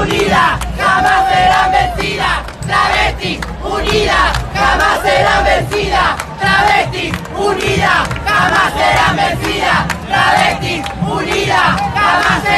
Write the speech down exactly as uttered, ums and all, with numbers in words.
unidas, jamás serán vencidas. Travestis unidas, jamás serán vencidas. Travestis unidas, jamás serán vencidas. Travestis unidas, jamás serán vencidas.